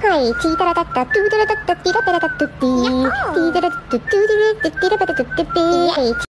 はい、チータラタッタ、トゥータラタッタ、ティラペラタットゥッティー、ティータラタットゥッティー、ティラペラタットゥッティー、